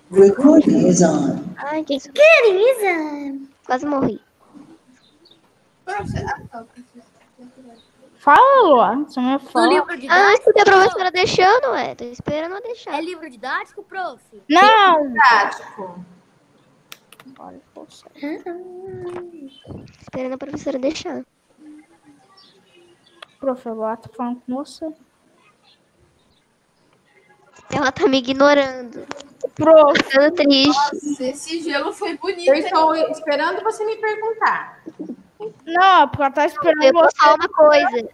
Recording is on. Ai, que isso. Quase morri. Fala, Luan. Você me Do fala. livro didático? Escutei a professora deixando, ué. Tô esperando ela deixar. É livro didático, prof? Não. Prático. Olha, poxa. Esperando a professora deixar. Prof, eu tô falando com você. Ela tá me ignorando. Prof, Ficando triste. Nossa, esse gelo foi bonito. Eu estou esperando você me perguntar. não, porque ela tá esperando Eu posso você. falar uma coisa.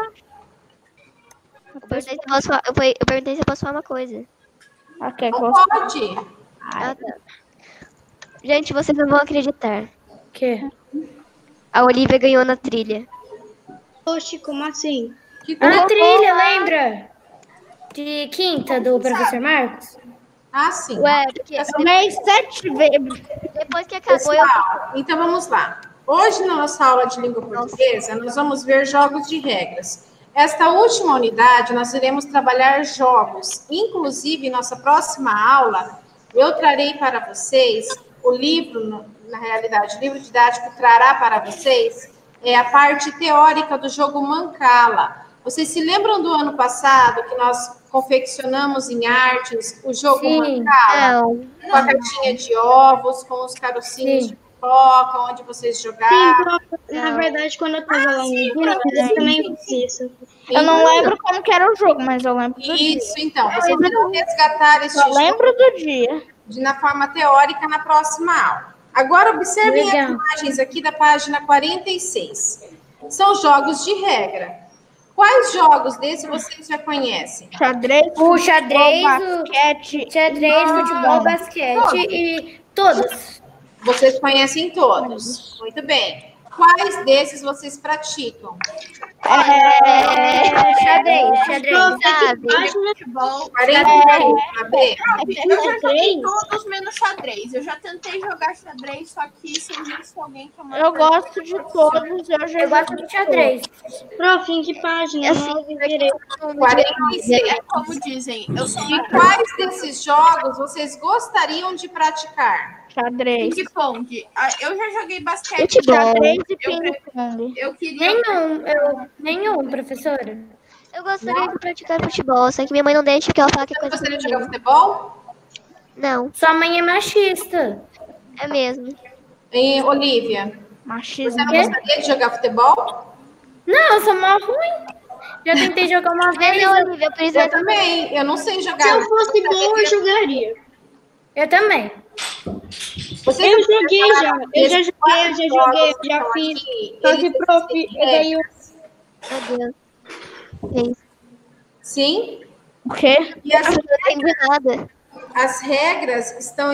Eu perguntei se eu posso falar uma coisa. Ok, Não pode. Ah, tá. Gente, vocês não vão acreditar. Que? A Olivia ganhou na trilha. Oxe, como assim? Que A trilha, lembra? De quinta, do professor Marcos? Ah, sim. Ué, porque Eu ganhei 7 vezes. depois que acabou, eu... Pessoal, então vamos lá. Hoje, na nossa aula de língua portuguesa, nós vamos ver jogos de regras. Esta última unidade, nós iremos trabalhar jogos. Inclusive, em nossa próxima aula, eu trarei para vocês o livro, na realidade, o livro didático trará para vocês a parte teórica do jogo Mancala. Vocês se lembram do ano passado que nós confeccionamos em artes o jogo Mancala? Não. Com a caixinha de ovos, com os carocinhos de pipoca, onde vocês jogaram. Na verdade, quando eu tava lá no Minas, eu também fiz isso. Eu não lembro como que era o jogo, mas eu lembro do dia. Isso, então. Vocês vão resgatar este Eu jogo lembro do dia. na forma teórica na próxima aula. Agora, observem as imagens aqui da página 46. São jogos de regra. Quais jogos desses vocês já conhecem? Xadrez, O xadrez, basquete. xadrez, futebol, basquete e todos. Vocês conhecem todos. Muito bem. Quais desses vocês praticam? Xadrez. Futebol. 43, sabe? Eu já joguei todos menos xadrez. Eu já tentei jogar xadrez, só que se eu visse alguém que Eu gosto de todos. Eu gosto de xadrez. Prof, em que página? Assim, 46. É como dizem, eu sou E quais desses jogos vocês gostariam de praticar? Xadrez. ping-pong. Eu já joguei basquete. Futebol. Xadrez e ping-pong. Eu queria. Nenhum, professora. Eu gostaria de praticar futebol, só que minha mãe não deixa porque ela fala que é Você coisa gostaria de feminina. jogar futebol? Não, Sua mãe é machista. é mesmo. Hein, Olivia, Machismo. você não gostaria de jogar futebol? Não, eu sou mó ruim. Já tentei jogar uma vez. Não, Olivia, por isso Eu também. Eu não sei jogar. Se eu fosse bom, eu jogaria. Eu também. Você Eu joguei já. Eu já Esses joguei, jogos já que fiz. estão aqui, Só que, eles prof, existem daí eu... Meu Deus. É isso. Sim. O quê? E Eu não entendi nada. as regras estão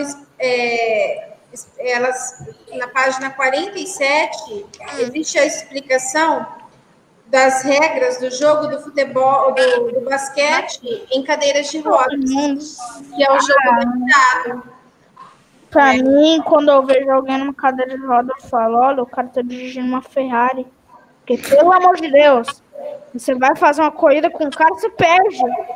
elas na página 47 existe a explicação das regras do jogo do futebol, do basquete em cadeiras de rodas, que é o jogo adaptado. Pra mim, quando eu vejo alguém numa cadeira de roda, eu falo, olha, o cara tá dirigindo uma Ferrari. Porque, pelo amor de Deus, você vai fazer uma corrida com o cara, você perde.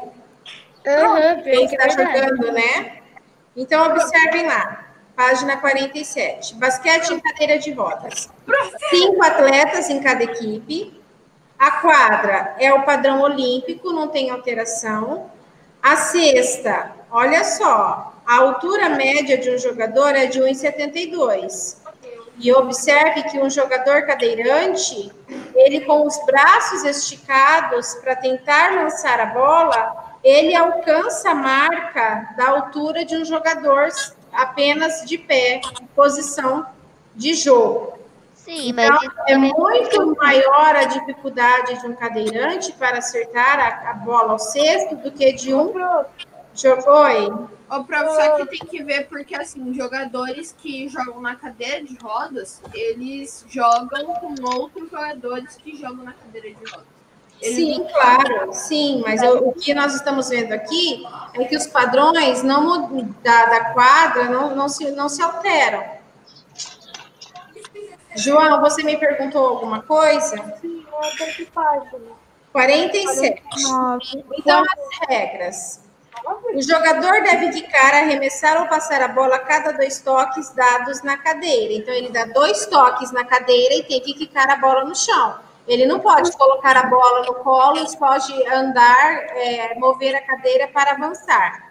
Quem está jogando, né? Então, observem lá, página 47. Basquete em cadeira de rodas. 5 atletas em cada equipe. A quadra é o padrão olímpico, não tem alteração. A cesta, olha só, a altura média de um jogador é de 1,72. E observe que um jogador cadeirante, ele com os braços esticados para tentar lançar a bola, ele alcança a marca da altura de um jogador apenas de pé, em posição de jogo. Sim, mas Então, isso é também... muito maior a dificuldade de um cadeirante para acertar a bola ao cesto do que de um jogo. Oi. O professor que tem que ver, porque assim, jogadores que jogam na cadeira de rodas, eles jogam com outros jogadores que jogam na cadeira de rodas. Sim, claro, sim, mas o que nós estamos vendo aqui é que os padrões da quadra não se alteram. João, você me perguntou alguma coisa? Sim, eu tô de página. 47. Então, as regras. O jogador deve quicar, arremessar ou passar a bola a cada 2 toques dados na cadeira. Então, ele dá 2 toques na cadeira e tem que quicar a bola no chão. Ele não pode colocar a bola no colo, ele pode andar, mover a cadeira para avançar.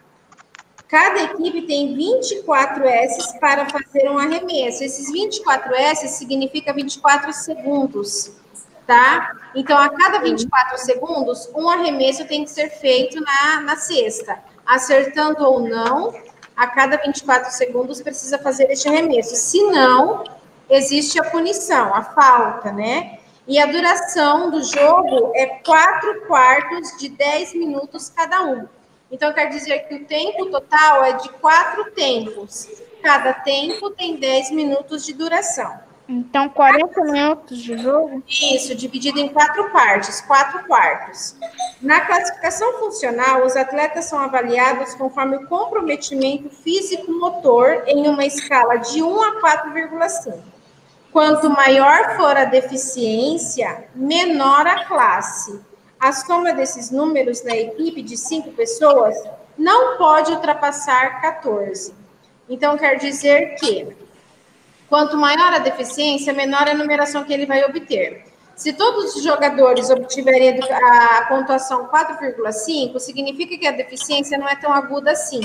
Cada equipe tem 24 S para fazer um arremesso. Esses 24 S significa 24 segundos, tá? Então, a cada 24 segundos, um arremesso tem que ser feito na cesta. Acertando ou não, a cada 24 segundos precisa fazer este arremesso. Se não, existe a punição, a falta, né? E a duração do jogo é 4 quartos de 10 minutos cada um. Então, quer dizer que o tempo total é de 4 tempos. Cada tempo tem 10 minutos de duração. Então, 40 minutos de jogo? Isso, dividido em 4 partes, 4 quartos. Na classificação funcional, os atletas são avaliados conforme o comprometimento físico-motor em uma escala de 1 a 4,5. Quanto maior for a deficiência, menor a classe. A soma desses números na equipe de 5 pessoas não pode ultrapassar 14. Então, quer dizer que quanto maior a deficiência, menor a numeração que ele vai obter. Se todos os jogadores obtiverem a pontuação 4,5, significa que a deficiência não é tão aguda assim.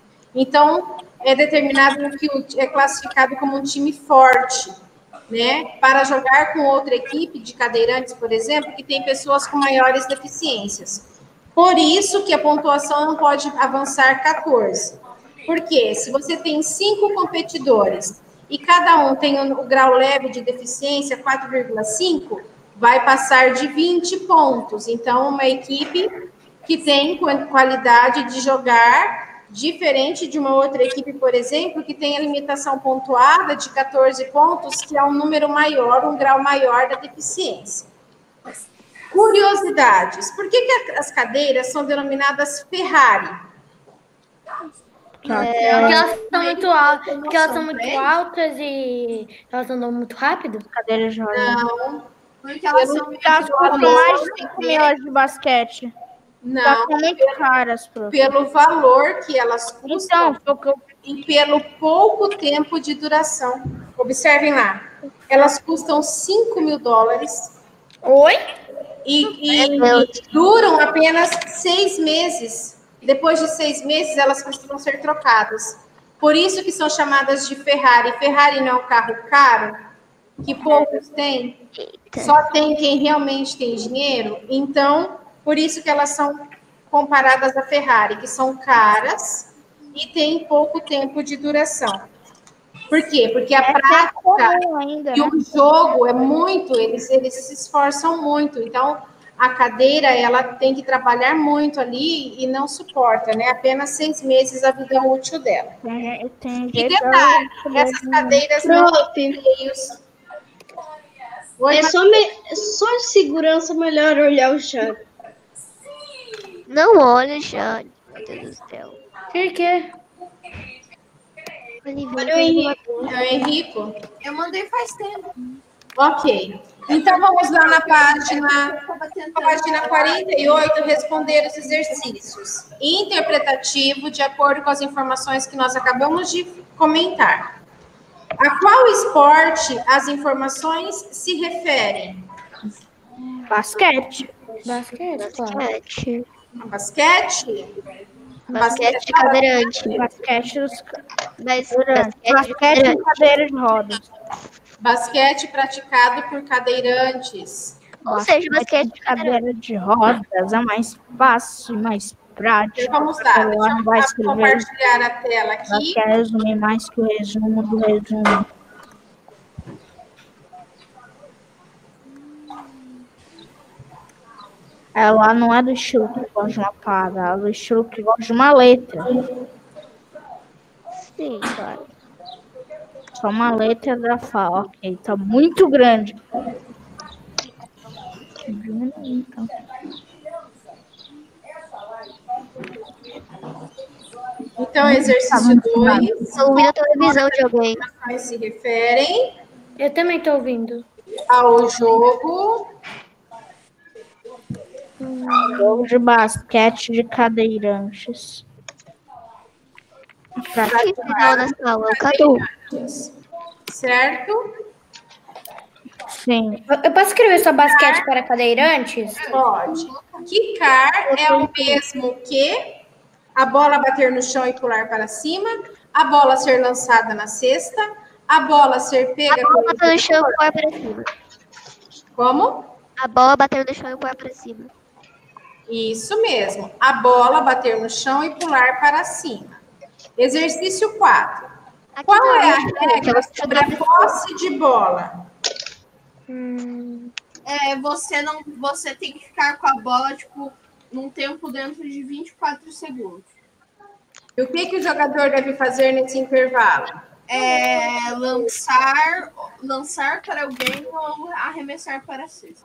Então, é determinado que é classificado como um time forte, né? Para jogar com outra equipe de cadeirantes, por exemplo, que tem pessoas com maiores deficiências. Por isso que a pontuação não pode avançar 14. Porque se você tem 5 competidores e cada um tem o grau leve de deficiência, 4,5, vai passar de 20 pontos. Então, uma equipe que tem qualidade de jogar, diferente de uma outra equipe, por exemplo, que tem a limitação pontuada de 14 pontos, que é um número maior, um grau maior da deficiência. Curiosidades. Por que as cadeiras são denominadas Ferrari? Porque elas são muito altas, porque elas são muito altas e elas andam muito rápido. Cadeiras de roda. Não, porque elas são Elas custam mais de 5 mil de basquete. Elas Não, são muito caras, prof. pelo valor que elas custam Então, e pelo pouco tempo de duração. Observem lá. Elas custam $5.000. oi? E duram apenas 6 meses. Depois de 6 meses, elas precisam ser trocadas. Por isso que são chamadas de Ferrari. Ferrari não é um carro caro, que poucos têm. Só tem quem realmente tem dinheiro. Então, por isso que elas são comparadas à Ferrari, que são caras e têm pouco tempo de duração. Por quê? Porque a prática ainda, e o jogo é muito, eles se esforçam muito. Então, a cadeira, ela tem que trabalhar muito ali e não suporta, né? Apenas 6 meses a vida útil dela. E detalhe, essas cadeiras não têm freios. É só segurança, melhor olhar o chão. Não olha, Jane. Meu Deus do céu. Por quê? Olha o Henrique. É o Henrico? Eu mandei faz tempo. Ok. Então, vamos lá na página 48, responder os exercícios. Interpretativo, de acordo com as informações que nós acabamos de comentar. A qual esporte as informações se referem? Basquete. Basquete, claro. Basquete. Basquete? Basquete de cadeirante. Basquete dos Basquete de basquete cadeirante. em cadeira de rodas. Basquete praticado por cadeirantes. Ou seja, basquete de cadeirante. Cadeira de rodas é mais fácil, mais prático. Então, vamos lá. Celular Deixa não vai eu escrever. compartilhar a tela Ela aqui. quer resumir mais que o resumo do resumo. Ela não é do estilo que gosta de uma parada, ela é do estilo que gosta de uma letra. Sim, claro. Só uma letra da fala. Ok, tá muito grande. Então. Então, exercício 2. Estou ouvindo a televisão de alguém. Se referem Eu também estou ouvindo. ao jogo Jogo de basquete de cadeirantes. Que final na sala? O Cadu. Certo? Sim. Eu posso escrever só basquete para cadeirantes? Pode. Quicar é o mesmo que a bola bater no chão e pular para cima, a bola ser lançada na cesta, a bola ser pega... A bola bateu no chão e põe para cima. Como? A bola bateu no chão e põe para cima. Isso mesmo. A bola bater no chão e pular para cima. Exercício 4. Aqui Qual não, é a gente, regra ela sobre a posse de bola? Você tem que ficar com a bola, tipo, num tempo dentro de 24 segundos. E o que o jogador deve fazer nesse intervalo? Lançar para alguém ou arremessar para a cesta.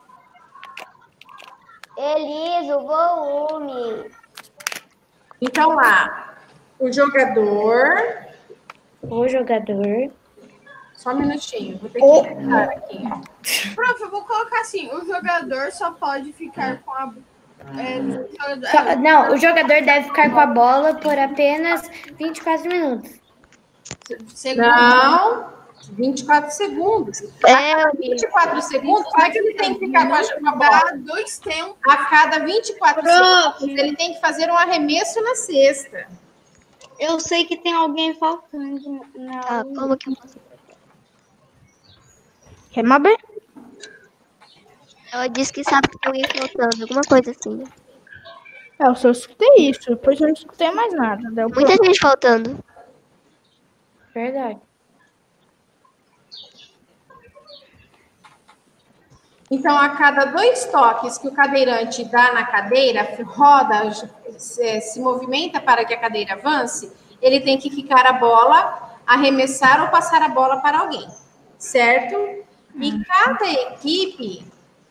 Elisa, o volume. Então lá, o jogador... Só um minutinho, vou ter que editar aqui. Prof, eu vou colocar assim, o jogador só pode ficar com a... Não, o jogador deve ficar com a bola por apenas 24 minutos. Não, 24 segundos. A 24 segundos, como é que ele tem que ficar com a bola? Dois tempos. A cada 24 segundos, ele tem que fazer um arremesso na cesta. Eu sei que tem alguém faltando. Ah, como que eu faço? Quer Mabê? Ela disse que sabe que tem alguém faltando, alguma coisa assim. Eu só escutei isso, depois eu não escutei mais nada. Deu Muita gente faltando. Verdade. Então, a cada 2 toques que o cadeirante dá na cadeira, roda, se movimenta para que a cadeira avance, ele tem que quicar a bola, arremessar ou passar a bola para alguém, certo? E cada equipe...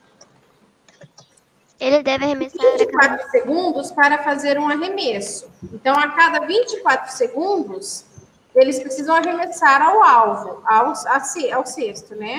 Ele deve arremessar 24 segundos para fazer um arremesso. Então, a cada 24 segundos, eles precisam arremessar ao alvo, ao cesto, né?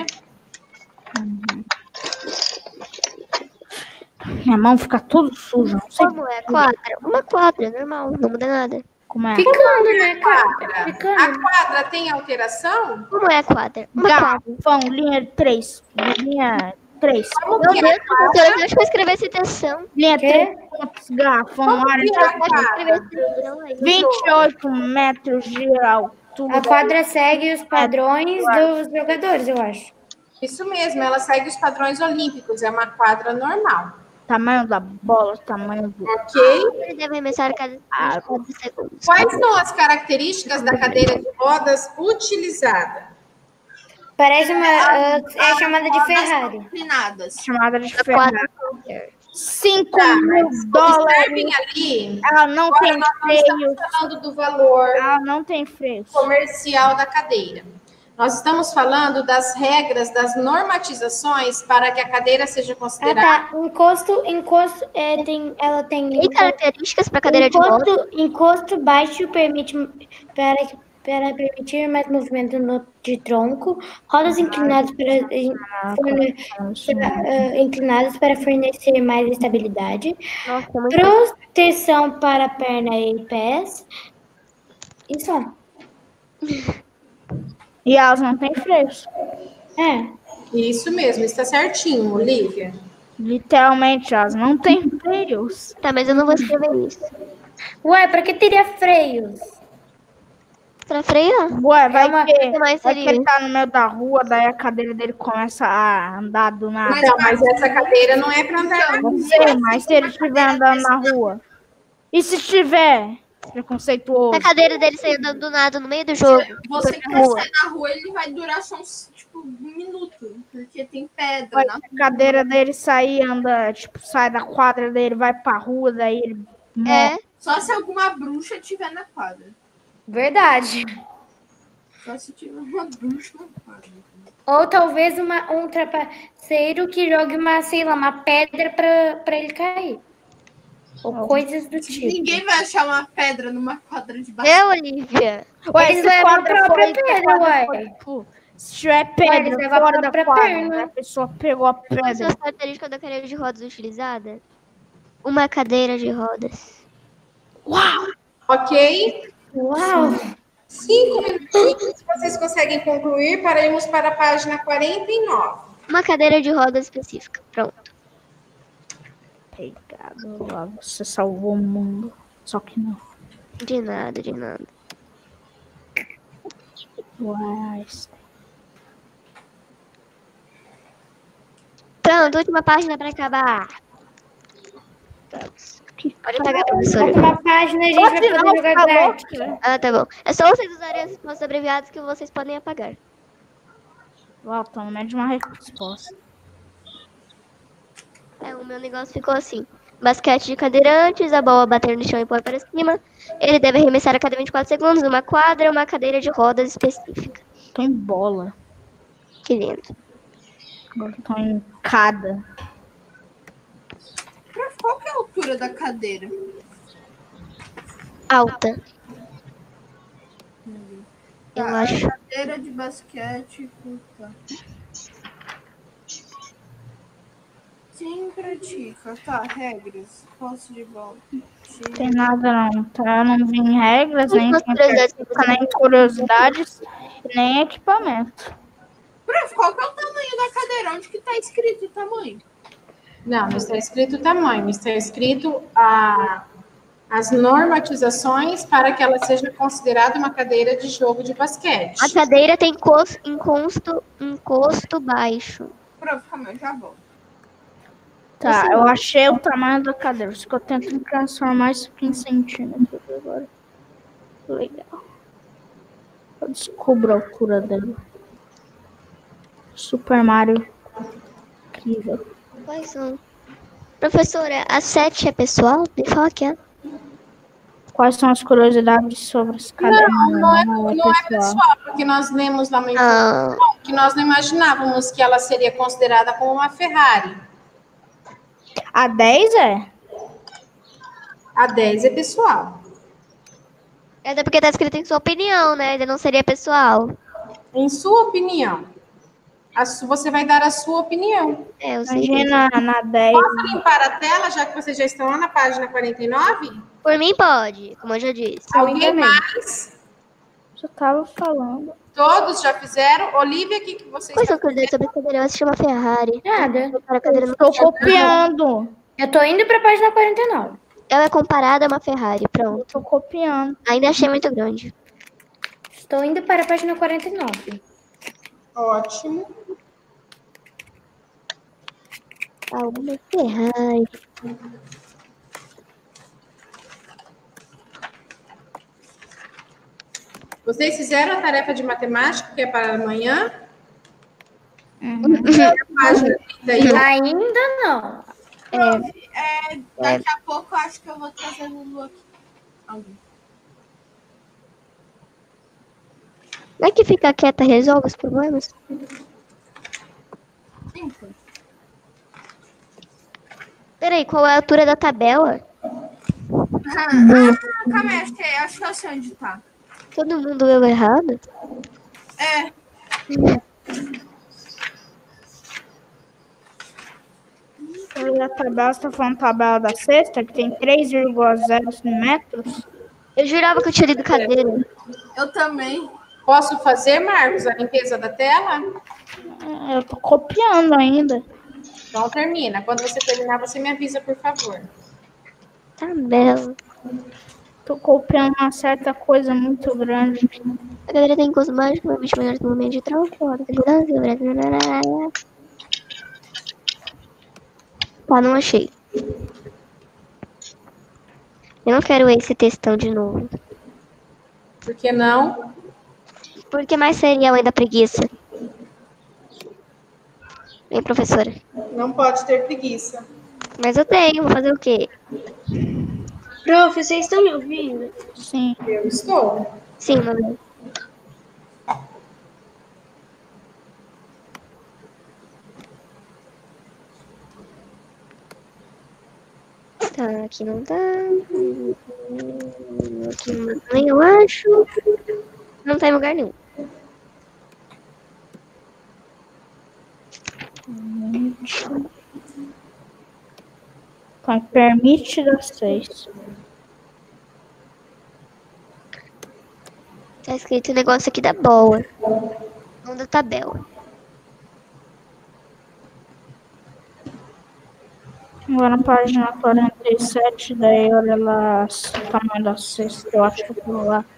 Minha mão fica toda suja. Não sei Como é? Quadra? Uma quadra, normal, não muda nada. como é. Ficando, né, cara? A Ficando. quadra tem alteração? Como é a quadra? Uma quadra. Garrafão, linha 3. Linha 3. Como Meu que Deus, é a quadra? eu acho que eu escrevi essa intenção. Linha Quê? 3 pontos, garrafão, Como área que é a Eu acho que eu escrevi essa quadra? intenção aí. 28 metros de altura. A quadra segue os padrões dos jogadores, eu acho. Isso mesmo, ela segue os padrões olímpicos, é uma quadra normal. Tamanho da bola, tamanho do... Ok? Ele deve arremessar a cada 24 segundos. Quais são as características da cadeira de rodas utilizada? Parece uma. É chamada de Ferrari. Inclinadas. Chamada de A Ferrari. quadra. 5 Tá, mil mas dólares. observem ali, Ela não agora tem nós não freio. estamos falando do valor Ela não tem freio. comercial da cadeira. Nós estamos falando das regras, das normatizações para que a cadeira seja Ah, considerada. tá. Ela tem. Tem características para cadeira de rodas? Encosto baixo para permitir mais movimento de tronco, rodas inclinadas inclinadas para fornecer mais estabilidade, Nossa, muito proteção para perna e pés. E só. E elas não têm freios. É. Isso mesmo, está certinho, Olivia. Literalmente, elas não têm freios. Tá, mas eu não vou escrever isso. Ué, pra que teria freios? Pra frear? Ué, vai uma- que, O que mais vai que seria? ele tá no meio da rua, daí a cadeira dele começa a andar do nada. Então, mas essa cadeira não é para andar na Não sei, mas se ele estiver andando na rua. E se estiver preconceituoso? Se a cadeira dele sair andando do nada no meio do jogo. Você foi quer pra rua. sair na rua, ele vai durar só uns, tipo, 1 minuto. Porque tem pedra Vai na que a cadeira dele sair, anda, tipo, sai da quadra dele, vai pra rua, daí ele morre. É, Só se alguma bruxa estiver na quadra. Verdade. Só se tiver uma bruxa na quadra. Ou talvez um trapaceiro que jogue uma pedra pra ele cair. Ou coisas do tipo. Ninguém vai achar uma pedra numa quadra de basquete. Olivia. Ué, Eles se levam a quadra própria for- pedra, ué. tipo, se tiver Eles pedra levam a fora da própria quadra, perna. a pessoa pegou a Quais são pedra. as características da cadeira de rodas utilizada? Uma cadeira de rodas. Ok? Uau! 5 minutinhos, vocês conseguem concluir para irmos para a página 49. Uma cadeira de rodas específica. Pronto. Obrigado, lá. Você salvou o mundo. Só que não. De nada, de nada. Uai. Pronto, última página para acabar. Pode pagar, professora. Uma página a gente vai poder jogar Dart. Ah, tá bom. É só vocês usarem as respostas abreviadas que vocês podem apagar. Uau, tô no meio de uma resposta. O meu negócio ficou assim. Basquete de cadeirantes, a bola bater no chão e pôr para cima. Ele deve arremessar a cada 24 segundos uma quadra, uma cadeira de rodas específica. Tô em bola. Que lindo. Agora tô em cada. Prof, qual que é a altura da cadeira? Alta. Eu Tá, acho. Cadeira de basquete, puta. Quem pratica? Tá, regras. Posse de bola. Não tem nada não. Tá? Eu não vi em regras, nem Umas curiosidades que você nem curiosidades, nem equipamento. Prof, qual que é o tamanho da cadeira? Onde que tá escrito o tamanho? Não, não está escrito o tamanho, está escrito as normatizações para que ela seja considerada uma cadeira de jogo de basquete. A cadeira tem encosto baixo. Prof, calma, eu já volto. Tá, eu achei o tamanho da cadeira. Só que eu tento transformar isso aqui em centímetros agora. Legal. Eu descubro a altura dela. Super Mario. Incrível. Quais são? Professora, a 7 é pessoal? Me fala que é. Quais são as curiosidades sobre as cadeiras? Não é pessoal, porque nós lemos lá uma informação que nós não imaginávamos que ela seria considerada como uma Ferrari. A 10 é? A 10 é pessoal. É porque tá escrito em sua opinião, né? Ainda não seria pessoal. Em sua opinião. Você vai dar a sua opinião. Eu sei. Imagina na 10. Posso limpar a tela, já que vocês já estão lá na página 49? Por mim pode, como eu já disse. Alguém mais? Eu tava falando. Todos já fizeram? Olivia, o que você Quais são está as curiosidades sobre a cadeira? Ela se chama Ferrari. Nada. A cadeira não Estou copiando. Eu tô indo pra página 49. Ela é comparada a uma Ferrari, pronto. Estou copiando. Ainda achei muito grande. Estou indo para a página 49. Ótimo. Uma Ferrari. Vocês fizeram a tarefa de matemática, que é para amanhã? Página 31. Ainda não. Daqui a pouco eu acho que eu vou trazer o Lulu aqui. Alguém. Não é que ficar quieta resolve os problemas? Então. Peraí, qual é a altura da tabela? Calma aí, acho que eu sei onde tá. Todo mundo leu errado? É. A tabela, você tá falando tabela da sexta, que tem 3,0 metros? Eu jurava que eu tinha lido cadeira. Eu também. Posso fazer, Marcos, a limpeza da tela? Eu tô copiando ainda. Então termina. Quando você terminar, você me avisa, por favor. Tabela. Tô copiando uma certa coisa muito grande. A cadeira tem custo mágico, uma bicho melhor do momento de transporte. Tá, não achei. Eu não quero esse textão de novo. Por que não? Porque mais seria além da preguiça. Vem, professora. Não pode ter preguiça. Mas eu tenho, vou fazer o quê? Prof, vocês estão me ouvindo? Sim. Eu estou. Sim, mamãe. Tá, aqui não tá. Aqui também eu acho. Não tá em lugar nenhum. Então, permite dar 6. Tá escrito o negócio aqui da bola. Não da tabela. Agora na página 47, daí olha lá o tamanho da cesta, eu acho que eu vou lá.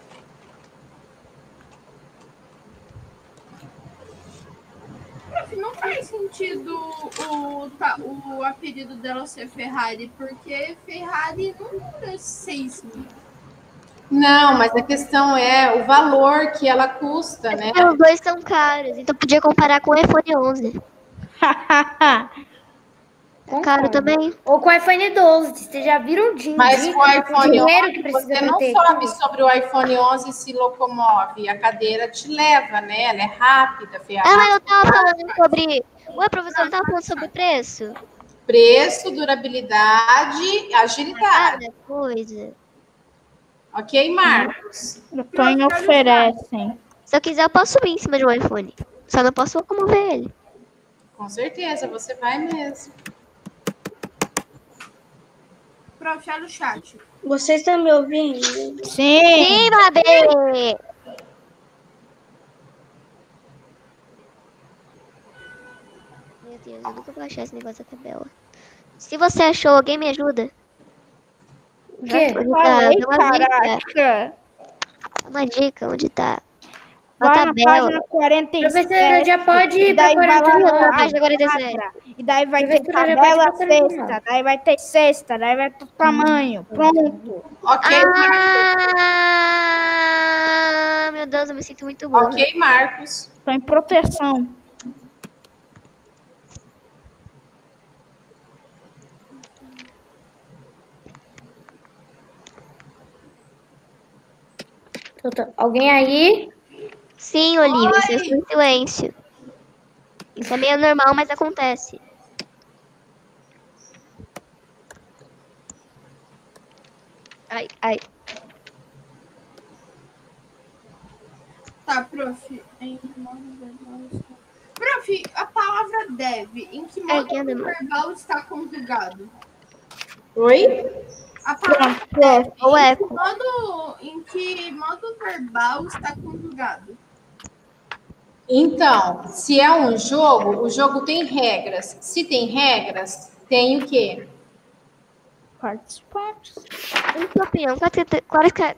Não faz sentido o apelido dela ser Ferrari, porque Ferrari não dura 6 mil. Não, mas a questão é o valor que ela custa, né? Os dois são caros, então podia comparar com o iPhone 11. É caro também. Ou com o iPhone 12. Vocês já viram o dinheiro? Mas com o iPhone dinheiro 11, que precisa você não ter. sobe sobre o iPhone 11 e se locomove. A cadeira te leva, né? Ela é rápida, Ah, mas eu tava falando sobre... Ué, professor, eu tava falando sobre preço. Preço, durabilidade, agilidade. Cada coisa. Ok, Marcos? Depois oferecem. Se eu quiser, eu posso subir em cima de um iPhone. Só não posso locomover ele. Com certeza, você vai mesmo. Prof, olha o chat. Vocês estão me ouvindo? Sim. Sim, Babi! Meu Deus, eu nunca vou achar esse negócio da tabela. Se você achou, alguém me ajuda? O quê? Falei, Dá uma dica. caraca. Dá uma dica, onde tá? A Vai na tabela. página 47. Professora, já pode E daí vai procurar lá de na novo. Página 47. E daí vai ter Professora, já tabela pode procurar de sexta, novo. daí vai ter sexta, daí vai ter tamanho. Pronto. Ok, Ah, meu Deus, eu me sinto muito burra. Ok, Marcos. Tô em proteção. Alguém aí? Sim, Olivia, você está em silêncio. Isso é meio normal, mas acontece. Ai, ai. Tá, prof. Prof, a palavra deve, em que modo que anda, verbal está conjugado? Oi? A palavra Pronto. Ou eco. em que modo verbal está conjugado? Então, se é um jogo, o jogo tem regras. Se tem regras, tem o quê? Participantes. Em sua opinião, Ô, professora,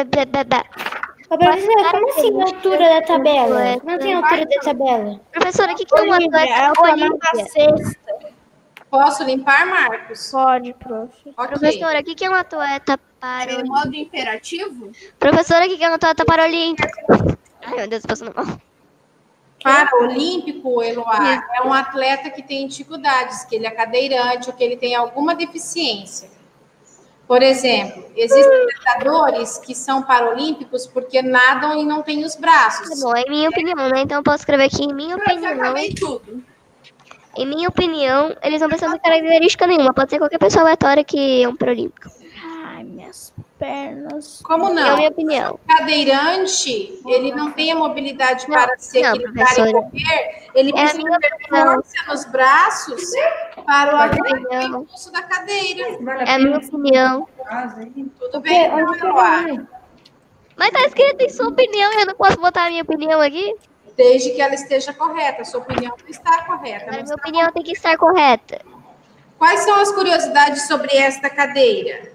como assim a altura da tabela? Não tem altura da tabela. professora, o que é uma Olivia, é o tamanho da Olivia? cesta. Posso limpar, Marcos? Pode, prof. Ok. Professora, o que é um atleta Em paralímpico? modo imperativo? Professora, o que é um atleta paralímpico? Ai, meu Deus, passando mal. Paraolímpico, Eloá, é um atleta que tem dificuldades, que ele é cadeirante ou que ele tem alguma deficiência. Por exemplo, existem nadadores que são paralímpicos porque nadam e não têm os braços. Tá bom, é minha opinião, né? Então eu posso escrever aqui, em minha Prof, opinião. acabei tudo. Em minha opinião, eles não precisam de característica nenhuma. Pode ser qualquer pessoa aleatória que é um paralímpico. Ai, minhas pernas. Como É a não? minha opinião. Cadeirante, ele não tem a mobilidade Não, para se não, equilibrar e professora. correr, ele É a precisa minha ter opinião. força nos braços para o opinião. impulso da cadeira. É a minha opinião. Tudo bem, Eloá? Mas tá escrito em sua opinião, eu não posso botar a minha opinião aqui? Desde que ela esteja correta. A sua opinião não está correta. A não minha está opinião tem que estar correta. Quais são as curiosidades sobre esta cadeira?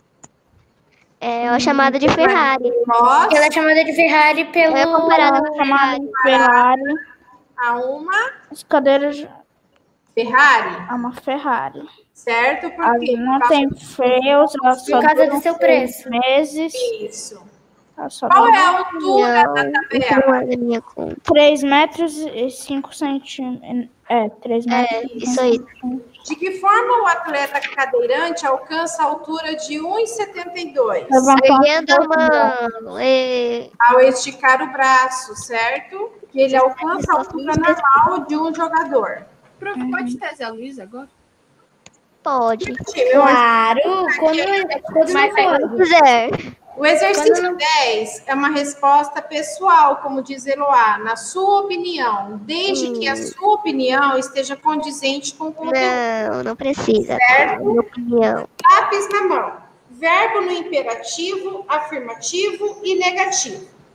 É a chamada de Ferrari. Nós, Ela é chamada de Ferrari pelo... É comparada com a Chamada Ferrari. de Ferrari. a uma As cadeiras Ferrari, é uma Ferrari. certo? Por As quê? não tem freios, elas só Por causa duram do seu 6 preço. meses. Isso. Elas só Qual duram é a altura da tabela? Não é da minha conta. 3 metros e 5 centímetros. 3 metros. É, isso aí. De que forma o atleta cadeirante alcança a altura de 1,72? Erguendo a mão. Ao esticar o braço, certo? Que ele alcança a altura normal de um jogador. Prof, pode trazer a Luísa agora? Pode. Claro, quando não for. Quiser. O exercício 10 é uma resposta pessoal, como diz Eloá, na sua opinião, desde que a sua opinião esteja condizente com o conteúdo. Não precisa. Certo? Minha opinião. Lápis na mão. Verbo no imperativo, afirmativo e negativo.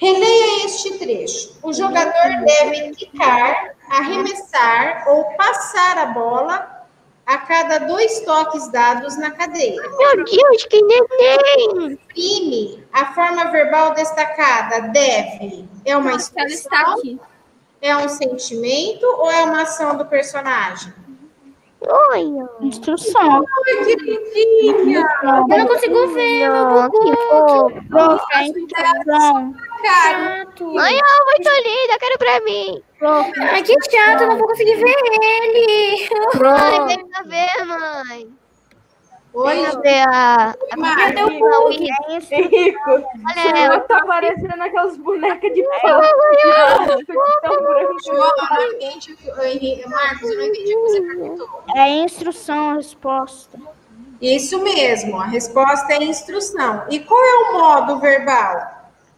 Releia este trecho. O jogador deve quicar, arremessar ou passar a bola a cada 2 toques dados na cadeira. Meu Deus, que neném! Prime, a forma verbal destacada deve. É uma Ela está expressão? aqui. É um sentimento ou é uma ação do personagem? Olha. Instrução. Ai, que lindinha! Eu não consigo ver, meu Não, que fofo. Prof, é instrução. Cara, chato. Ai, eu muito linda, quero pra mim. Prof, Ai, que chato, eu não vou conseguir ver ele. Ai, vem cá ver, mãe. oi, Vem cá ver a Mari. Henrico, Olha ela. tá parecendo aquelas bonecas de pau. Tão branco. João, eu não entendi. Marcos, eu não entendi o que você perguntou. é instrução a resposta. Isso mesmo, a resposta é instrução. E qual é o modo verbal?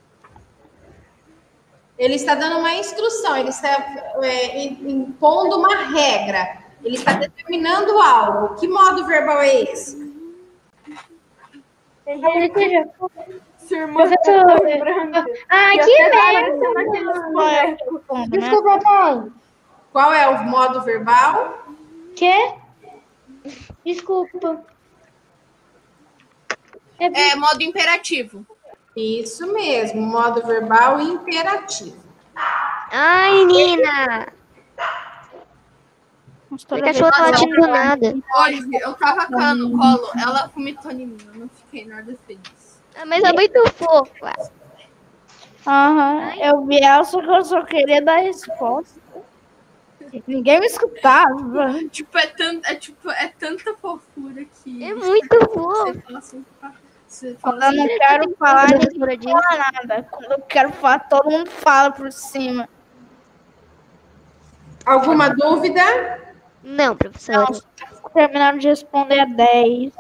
Ele está dando uma instrução, ele está impondo uma regra, ele está determinando algo. Que modo verbal é esse? Sua irmã tá Professor. tão branca. Ai, E que até merda. parecendo aqueles bonecos. Desculpa, mãe. Qual é o modo verbal? Quê? Desculpa. É modo imperativo. Isso mesmo, modo verbal imperativo. Ai, Nina. A cachorra tá latindo do nada. Hoje eu tava com ela no colo, ela vomitou em mim. Eu não fiquei nada feliz. Ah, mas é muito fofa. Aham, eu vi ela, só que eu só queria dar resposta. Ninguém me escutava. Tipo, é tanta fofura que. É muito fofa. Você fala assim, você Quando fala eu não assim, quero falar, ninguém Professora disso. fala nada. Quando eu quero falar, todo mundo fala por cima. Alguma dúvida? Não, professora. Terminaram de responder a 10.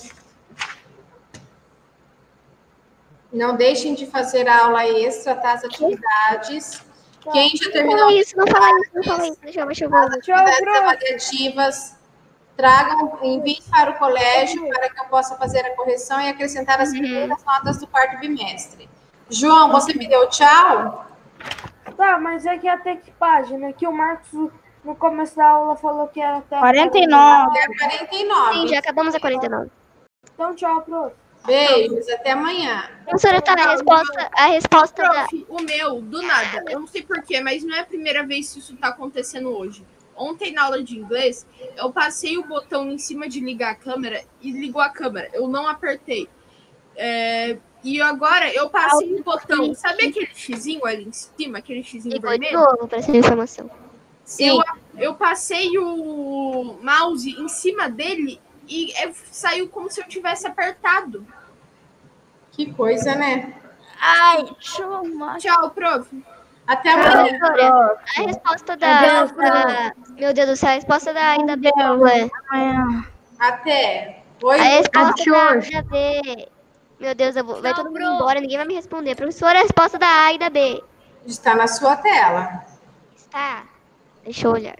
Não deixem de fazer a aula extra, tá? As atividades. Quem já Não terminou fala isso, não fala isso, não fala isso. Deixa eu ver. as atividades avaliativas, tragam, enviem para o colégio para que eu possa fazer a correção e acrescentar as primeiras notas do 4º bimestre. João, você me deu tchau? Tá, mas é que até que página? Que o Marcos, no começo da aula, falou que era até... 49. É 49. Sim, já acabamos a 49. Então, tchau, prof. Beijos, até amanhã. Professora, tá, a resposta da... prof, o meu, do nada. Eu não sei porquê, mas não é a primeira vez que isso tá acontecendo hoje. Ontem, na aula de inglês, eu passei o botão em cima de ligar a câmera e ligou a câmera. Eu não apertei. E agora eu passei o botão. Sabe aquele xizinho ali em cima? Aquele xizinho Ligou de vermelho? novo para essa informação. Sim. Eu passei o mouse em cima dele e saiu como se eu tivesse apertado. Que coisa, né? Ai, deixa eu arrumar. Tchau, prof. Até amanhã. Professora, a resposta da... Meu Deus do céu, a resposta da A e da B qual é? Até. Oi, A resposta da A e da B. Meu Deus, vai todo mundo embora, ninguém vai me responder. Professora, a resposta da A e da B. está na sua tela. Está. Deixa eu olhar.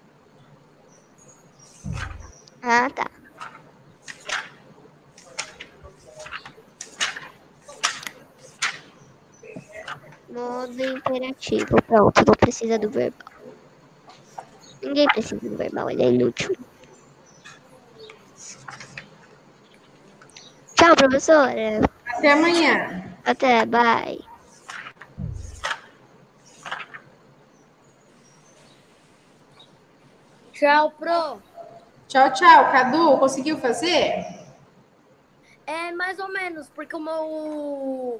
Ah, tá. Modo imperativo. Pronto, não precisa do verbal. Ninguém precisa do verbal, ele é inútil. Tchau, professora. Até amanhã. Até, bye. Tchau, pro. Tchau, tchau. Cadu, conseguiu fazer? É mais ou menos, porque o meu